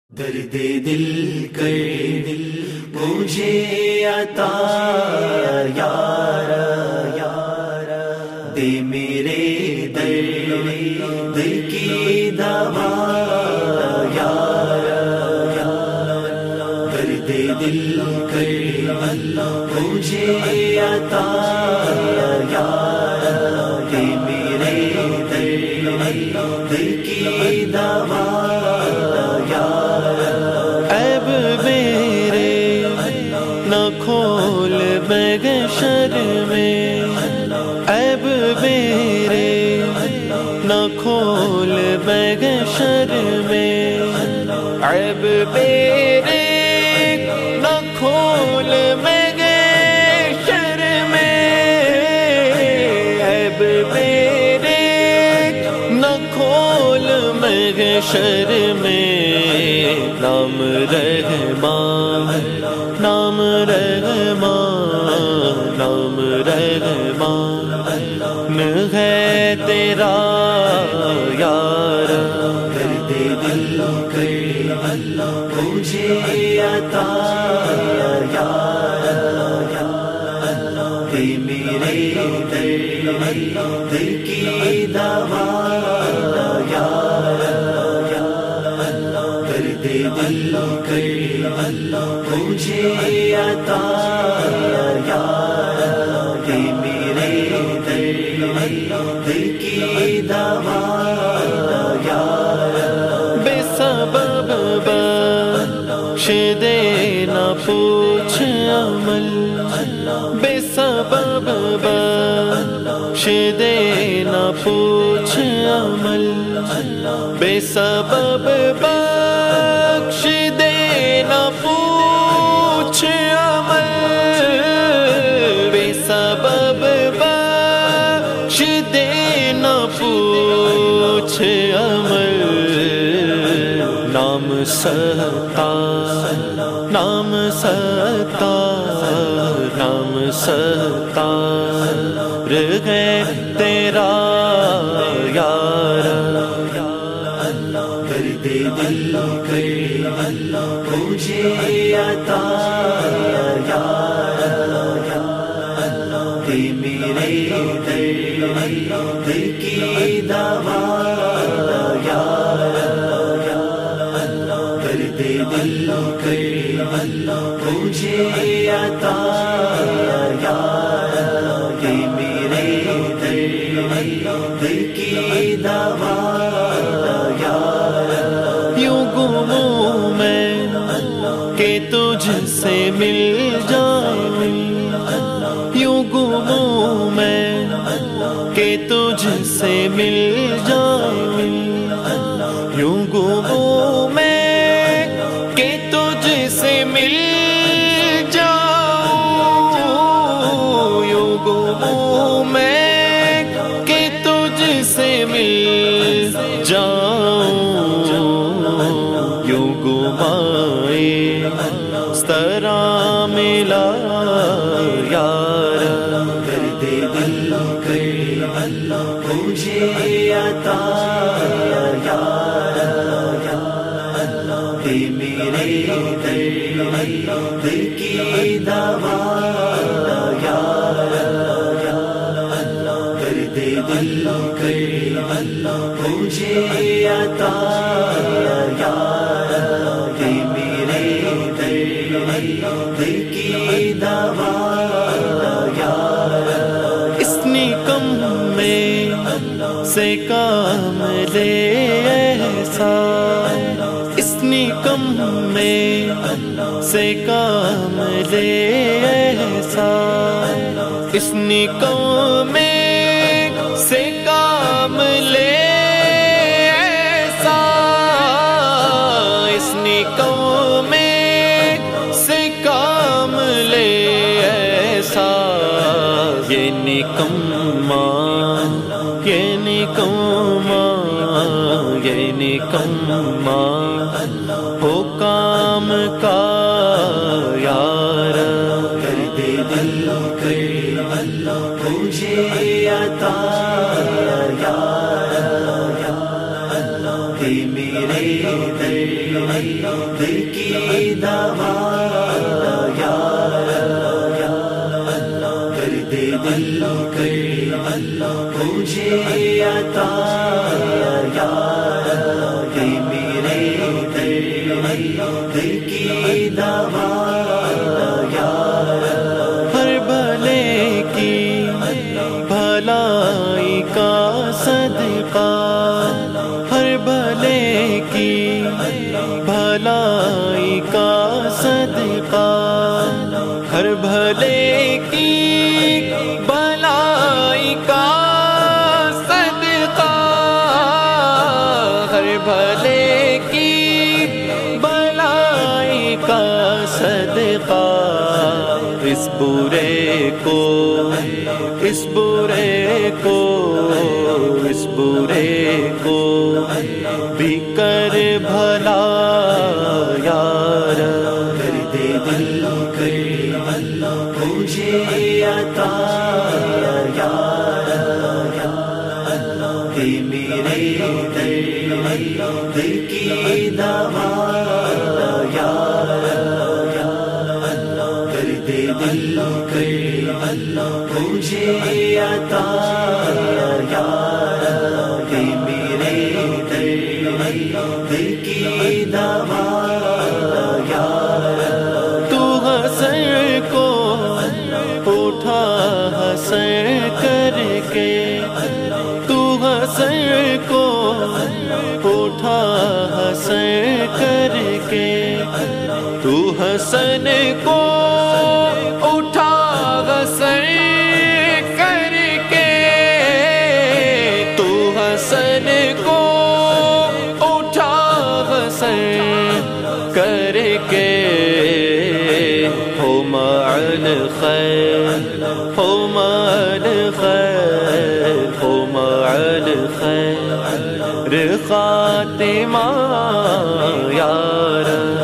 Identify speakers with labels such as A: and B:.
A: درد دل کر مجھے عطا یار دے میرے درد کی دوا یار درد دل کر مجھے عطا یار دے میرے درد کی دوا
B: کھول محشر میں عیب میرے نہ کھول محشر میں عیب میرے نہ کھول محشر میں عیب میرے نہ کھول محشر میں نام رحمان نام رحمان نام رحمان ہے تیرا یار
A: درد دل کر مجھے عطا یار دے میرے درد کی دوا یار درد دل کر مجھے عطا یار دے میرے درد کی دوا یار
B: بے سبب بخش دے نہ پوچھ عمل بے سبب بخش دے نہ پوچھ عمل بے سبب بخش دے نہ پوچھ عمل بے سبب بخش دے نہ پوچھ عمل نام ستار نام ستار نام ستار ہے تیرا یار
A: درد دل کر مجھے عطا یار دے میرے درد کی دوا یار درد دل کر مجھے عطا یار دے میرے درد کی دوا
B: یوں گموں میں کہ تجھ سے مل جاؤں یوں گموں میں کہ تجھ سے مل جاؤں یوں گموں میں کہ تجھ سے مل جاؤں یوں گموں میں کہ تجھ سے مل جاؤں یوں گمائے سترا ملا یار
A: درد دل کر مجھے عطا یار دے میرے درد کی دوا یار درد دل کر مجھے عطا یار دے میرے درد کی دوا یار
B: اس نکم میں سے کام لے ایسا اس نکم میں سے کام لے ایسا اس نکم میں سے کام لے ایسا اس نکم میں سے کام لے ایسا یہ نکما یہ نکما یہ نکما ہو کام کا یار
A: درد دل کر مجھے عطا یار دے میرے دل کی دوا یا کر دے دل کر مجھے عطا یا میرے دل کی دوا یا
B: ہر بھلے کی بھلائی کا صدقہ ہر بھلے کی بھلائی کا صدقہ ہر بھلے کی بھلائی کا صدقہ ہر بھلے کی بھلائی کا صدقہ اس برے کو اس برے کو اس برے کو بھی کر بھلا یار
A: کر دے دل کر مجھے عطا یا دے میرے دل کی دوا یا کر دے دل کر مجھے عطا یا دے میرے دل کی دوا یا
B: تو حسن کو اٹھا حسن کر کے تو حسن کو اٹھا حسن کر کے تو حسن کو اٹھا حسن کر کے تو حسن کو اٹھا حسن کر کے ہو مع الخیر ہو مع الخیر ہو مع الخیر خاتمہ یا رب